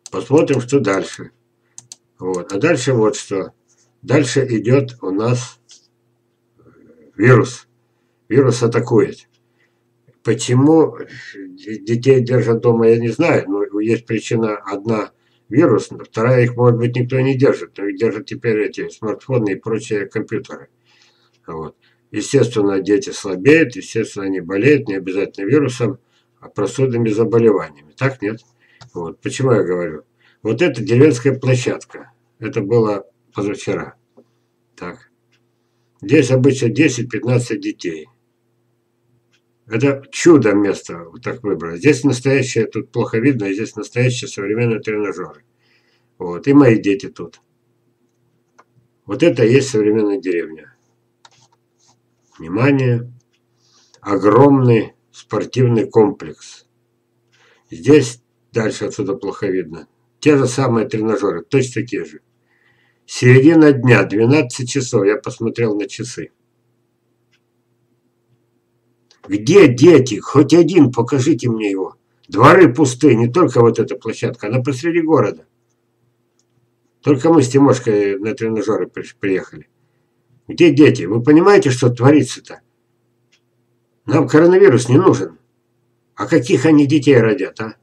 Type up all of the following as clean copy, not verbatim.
Посмотрим, что дальше. Вот. А дальше вот что. Дальше идет у нас вирус. Вирус атакует. Почему детей держат дома, я не знаю, но есть причина одна вирус, вторая их, может быть, никто не держит, но их держат теперь эти смартфоны и прочие компьютеры. Вот. Естественно, дети слабеют, естественно, они болеют, не обязательно вирусом, а простудными заболеваниями. Так нет? Вот. Почему я говорю? Вот это деревенская площадка. Это было позавчера. Так. Здесь обычно 10-15 детей. Это чудо место вот так выбрано. Здесь настоящее, тут плохо видно, здесь настоящие современные тренажеры. Вот. И мои дети тут. Вот это и есть современная деревня. Внимание. Огромный спортивный комплекс. Здесь, дальше отсюда плохо видно, те же самые тренажеры, точно такие же. Середина дня, 12 часов, я посмотрел на часы. Где дети? Хоть один, покажите мне его. Дворы пустые, не только вот эта площадка, она посреди города. Только мы с Тимошкой на тренажеры приехали. Где дети? Вы понимаете, что творится-то? Нам коронавирус не нужен. А каких они детей родят, а?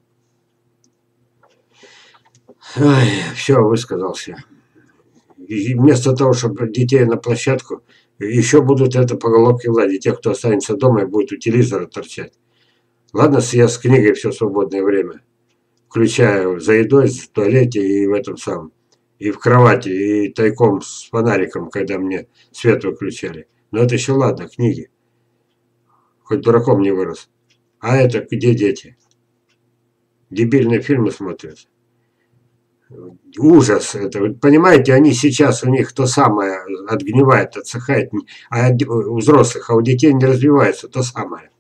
Ай, все, высказался. И вместо того, чтобы детей на площадку, еще будут это по головке гладить. Тех, кто останется дома и будет у телевизора торчать. Ладно, я с книгой все свободное время. Включаю за едой, в туалете и в этом самом. И в кровати, и тайком с фонариком, когда мне свет выключали. Но это еще ладно, книги. Хоть дураком не вырос. А это где дети? Дебильные фильмы смотрят. Ужас это. Вы понимаете, они сейчас, у них то самое отгнивает, отсыхает. А у взрослых, а у детей не развивается то самое.